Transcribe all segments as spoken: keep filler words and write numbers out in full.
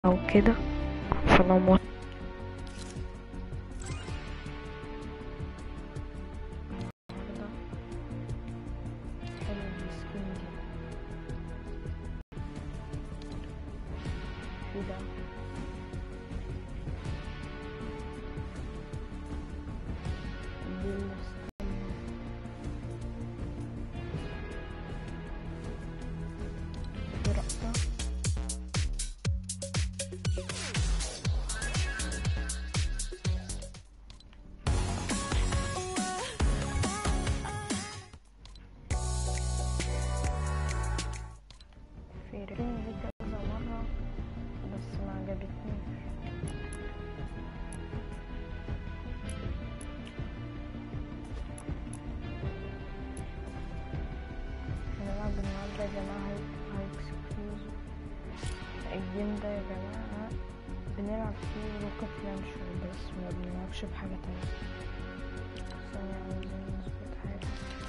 او كده، فانا موت. حلو السكين دي. في ده دي السكين دي رقصة. في رقصة دي كذا مرة بس ما عجبتنيش. هنلعب النهاردة يا جماعة هايك سكيوز. الجيم ده يا جماعة بنلعب فيه روكت لانشر بس ما بنلعبش بحاجة تانية. ثانية عاوزين نظبط حاجة.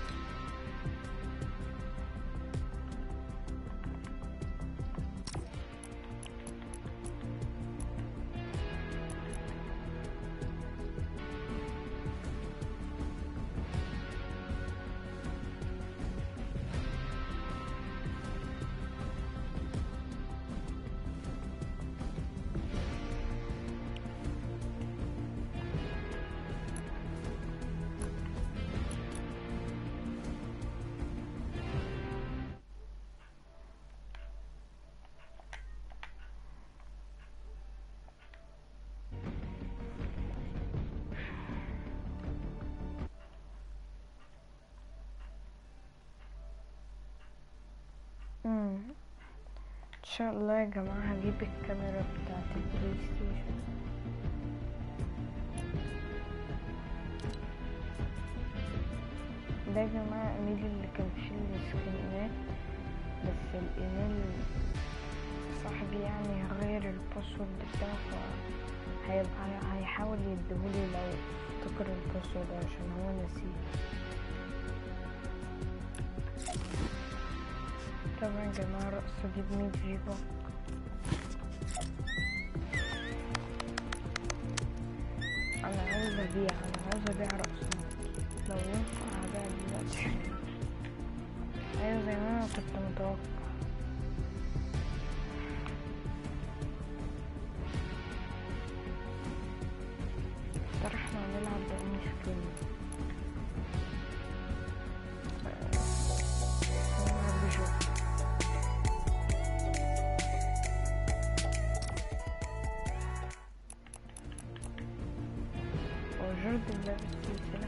امم ان شاء الله يا جماعة هجيب الكاميرا بتاعت البلاي ستيشن. ده يا جماعة ايميل اللي كان فيه السكرينات، بس الايميل صاحبي يعني هغير الباسورد بتاعه، فهيبقى هيحاول يديهولي لو افتكر الباسورد عشان هو نسيه. طبعا يا جماعة الرقصة دي بمية فيبا. انا عاوز ابيع انا عاوز ابيع رقصة، لو ينفع هبيع دلوقتي. ايوه زي ما انا كنت متوقع. ترى احنا هنلعب بأني سكين. هنلعب بجو. هو جوردن لابس سلسلة.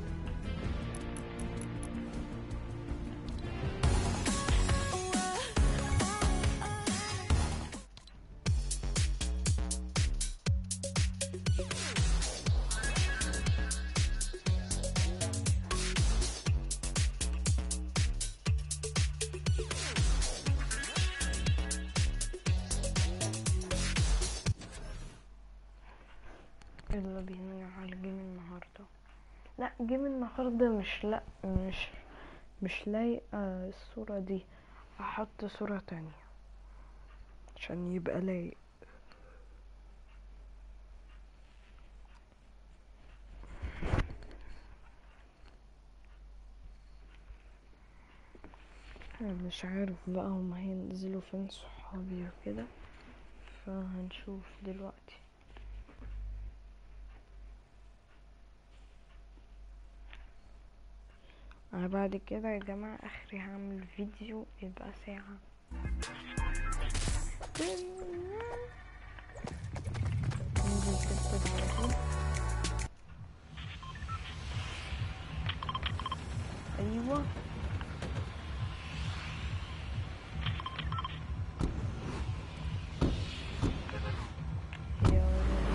يلا بينا على جيم النهاردة. لا جيم النهاردة مش لا مش مش لايقة الصورة دي، هحط صورة تانية عشان يبقى لايق. أنا مش عارف بقى هما هينزلوا فين صحابي وكده، فهنشوف دلوقتي. انا بعد كده يا جماعة اخري هعمل فيديو يبقى ساعة. ننزل تكتب على طول. ايوه يا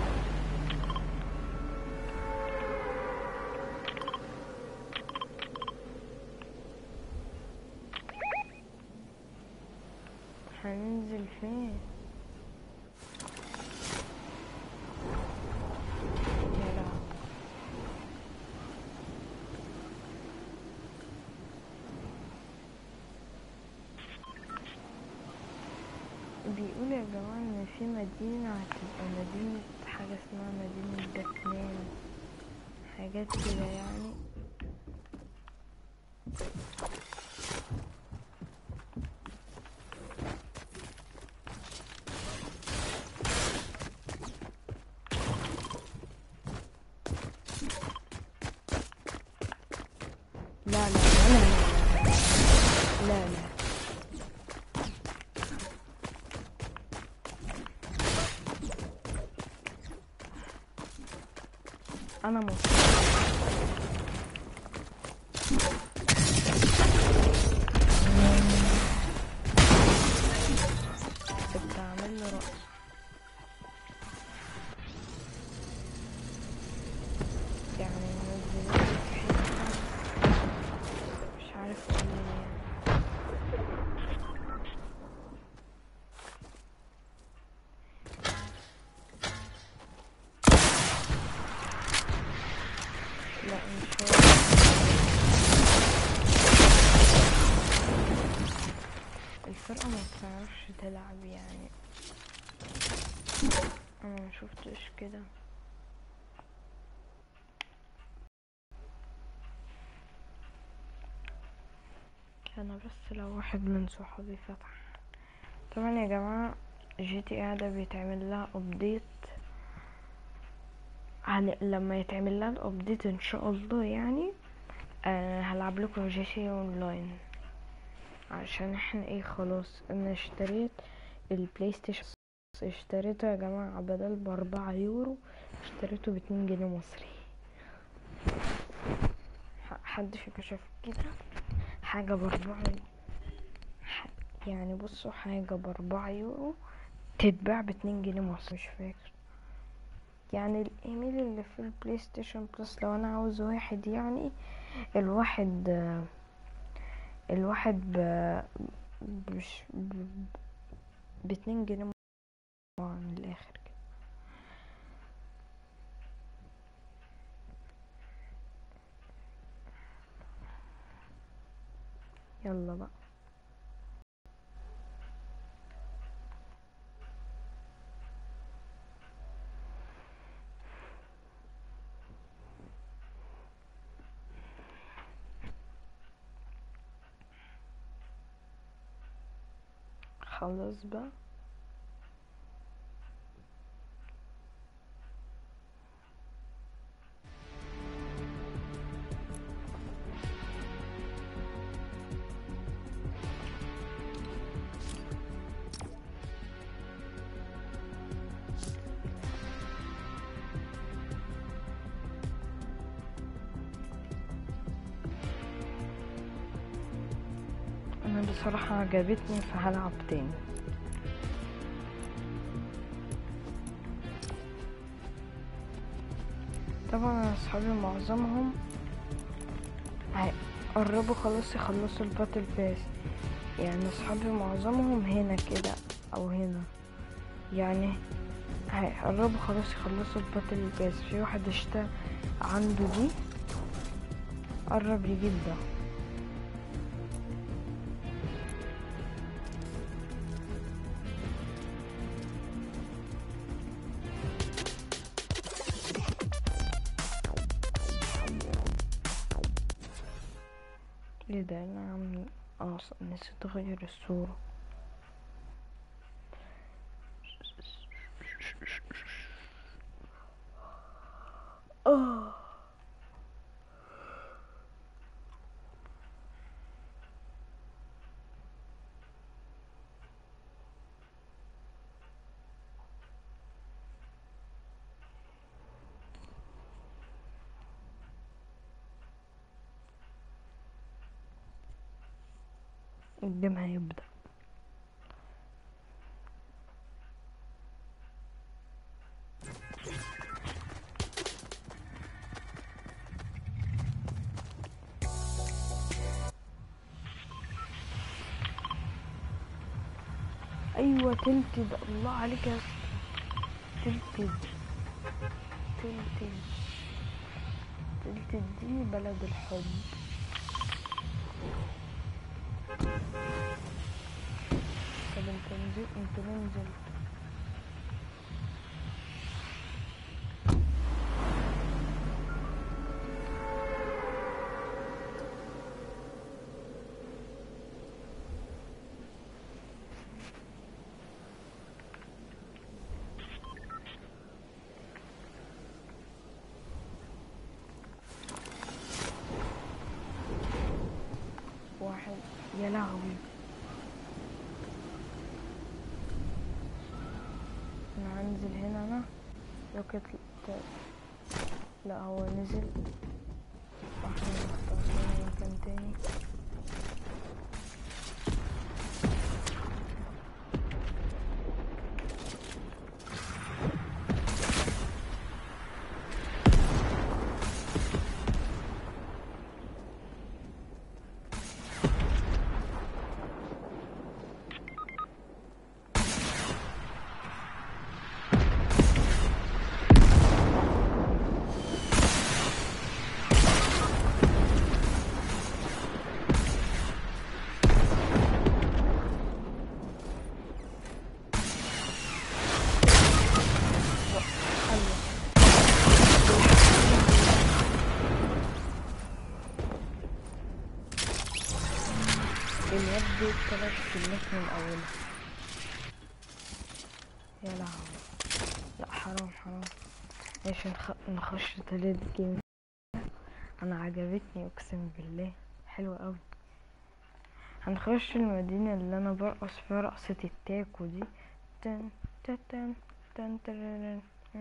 هننزل فين؟ يا لهوي بيقول يا جماعة ان في مدينة هتبقى مدينة حاجة اسمها مدينة باتمان، حاجات كده يعني. لا لا لا لا لا لا انا مصر. بتعمل له رقص يعني، منزلين في حتة مش عارف اقول ايه. لا مش هو. الفرقة ما بتعرفش تلعب يعني، انا ما شفتش كده. انا بس لو واحد من صحابي فتح. طبعا يا جماعة جي تي اي ده بيتعمل لها ابديت، لما يتعمل لها الابديت ان شاء الله يعني أه هلعب لكم جي تي اي اونلاين، عشان احنا ايه خلاص. انا اشتريت البلاي ستيشن، اشتريته يا جماعة بدل باربعة يورو اشتريته باتنين جنيه مصري. حد فيكم شاف كده حاجة باربعة يعني؟ بصوا، حاجة باربعة يورو تتباع باتنين جنيه مصري، مش فاكر يعني. الايميل اللي في البلاي ستيشن بلس لو انا عاوز واحد يعني، الواحد الواحد ب مش باتنين جنيه من الاخر كده. يلا بقى. خلاص بقى. انا بصراحة عجبتني فهلعب تاني. طبعا اصحابي معظمهم قربوا خلاص يخلصوا الباتل باس يعني، اصحابي معظمهم هنا كده او هنا يعني، هيقربوا خلاص يخلصوا الباتل باس. في واحد اشترى عنده دي قرب يجيب ده. ايه ده؟ انا عم اه نسيت اغير الصورة. اه الجيم هيبدأ. ايوه تلتد، الله عليك يا تلتد. تلتد تلتد دي بلد الحب. طب انت نزل انت ننزل يا لهوي، انا هنزل هنا انا روكت. لا هو نزل، احنا نختار لنا مكان تاني. الواد دي تلات كلات من اولها. يا لهوي، لا حرام حرام. عشان نخ... نخش تلات جيم. انا عجبتني اقسم بالله، حلوة اوي. هنخش المدينة اللي انا برقص فيها رقصة التاكو دي. تن تن تن تن تن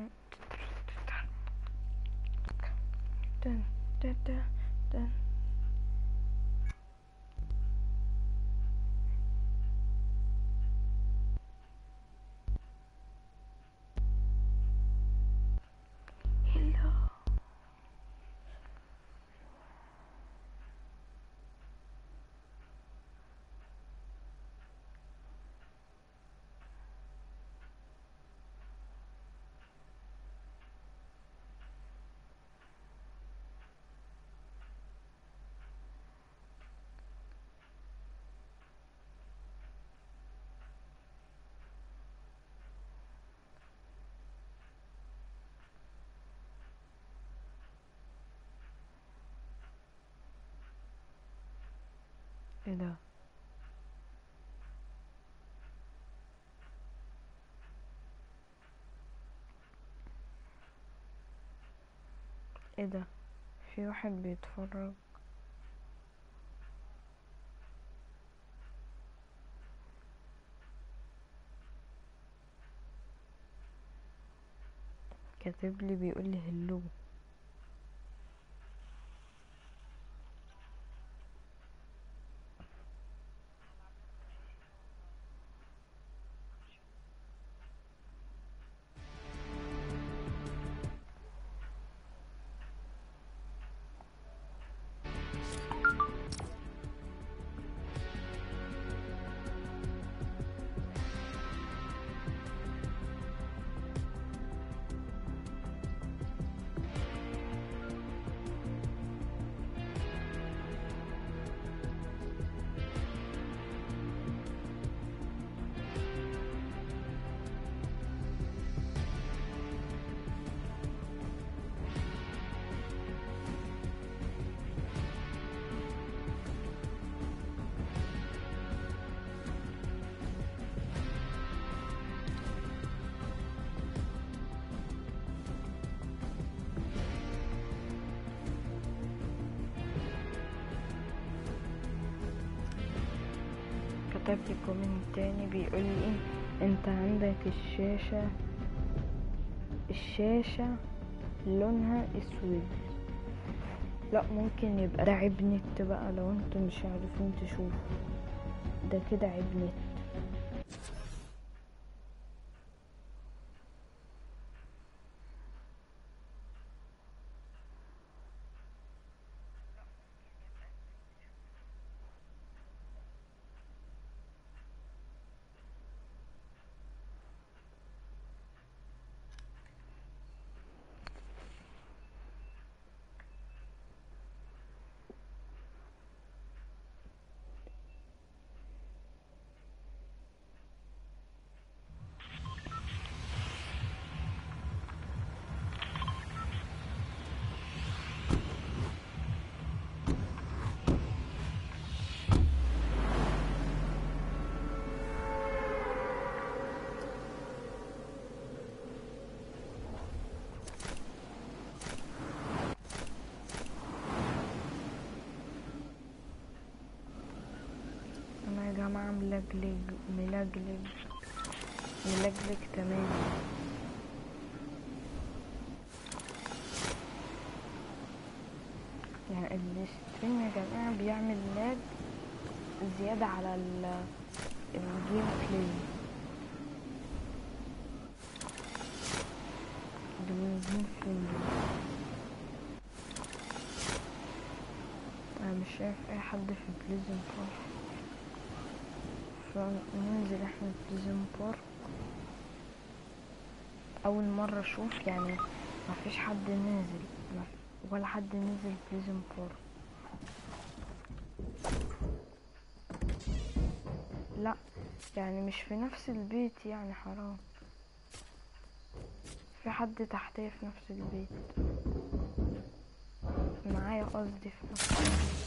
تن تن تن تن. ايه ده؟ ايه ده؟ في واحد بيتفرج. كاتب لي بيقول لي هلو. كتب لي كومنت تاني بيقول لي انت عندك الشاشة الشاشة لونها اسود. لا ممكن يبقى ده عيب نت بقى، لو انتم مش عارفين تشوفوا ده كده عيب نت. ملجلج ملجلج ملجلج تماما. يعني الستريم يا جماعة بيعمل لاج زيادة على الجيم بلاي. دول فين؟ انا مش شايف اي حد في بليزن بارك، فننزل احنا بليزن بارك. اول مرة اشوف يعني مفيش حد نازل ولا حد نزل بليزن بارك. لا يعني مش في نفس البيت، يعني حرام. في حد تحتيه في نفس البيت معايا، قصدي في نفس البيت.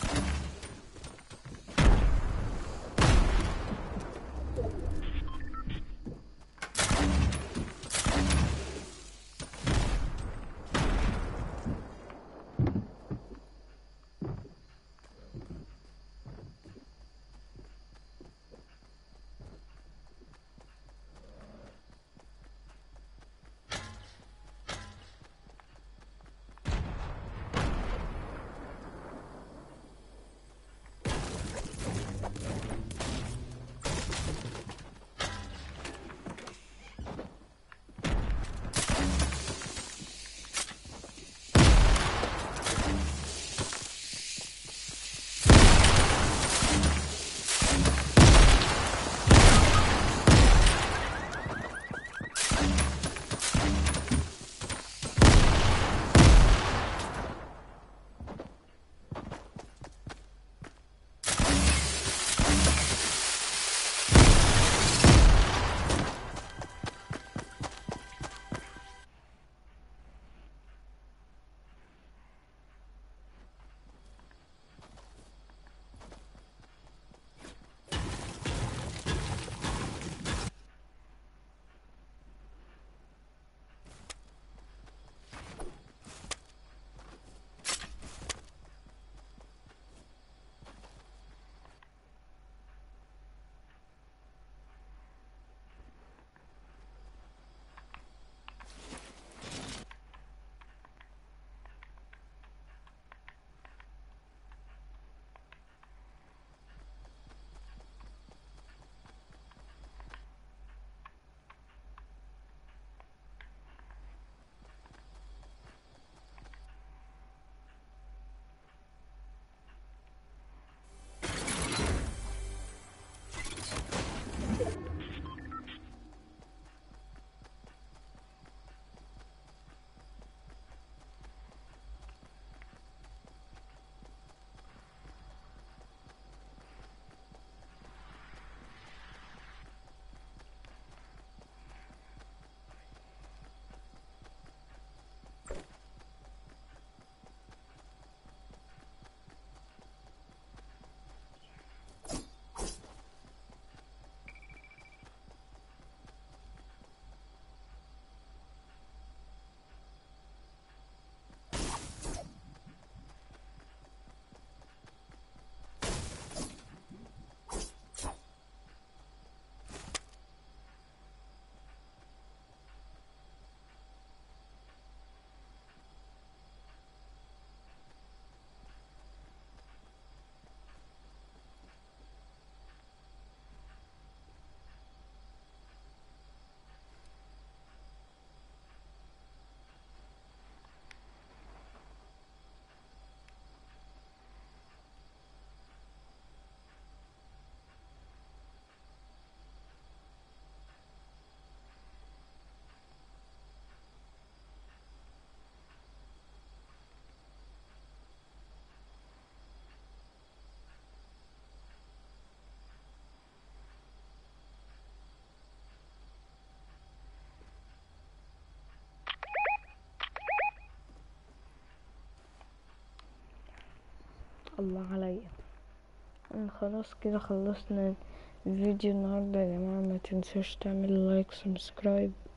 الله عليا. خلاص كده خلصنا الفيديو النهاردة يا جماعة. ما تنسوش تعملوا لايك سبسكرايب